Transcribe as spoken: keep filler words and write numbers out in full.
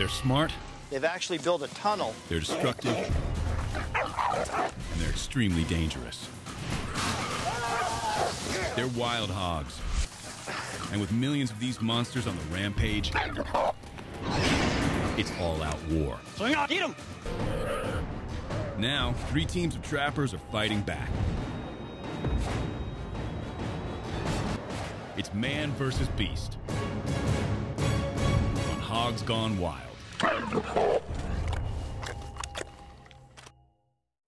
They're smart. They've actually built a tunnel. They're destructive. And they're extremely dangerous. They're wild hogs. And with millions of these monsters on the rampage, it's all-out war. Swing on, eat 'em! Now, three teams of trappers are fighting back. It's man versus beast. On Hogs Gone Wild.